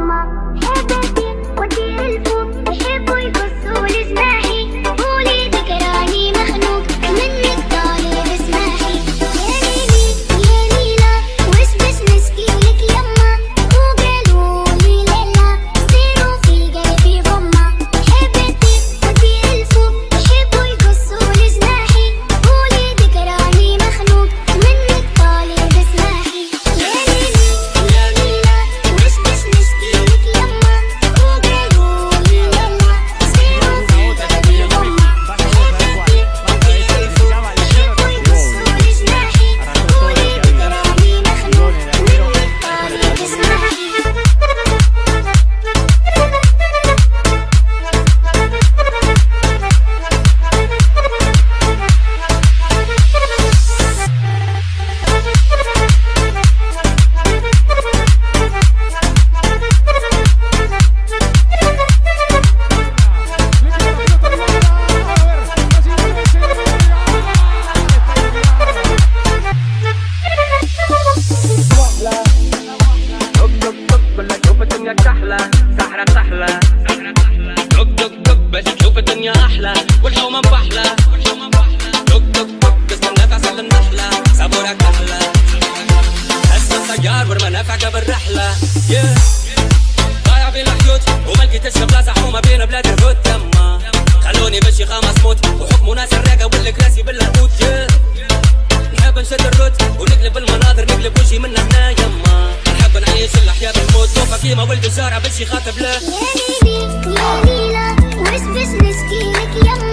ضايع بين الحيوت وما لقيتش بلاصه حومه بين بلاد الهود تما خلوني ماشي خامس موت وحكموا ناس الراقه والكراسي بالهبوط نحب نشد الروت ونقلب المناظر نقلب وجهي من هنا يما نحب نعيش الحياه بالموت توفى كيما ولد الزهره باش يخاطب له يا ليلي يا ليلى وش باش نشكي لك يما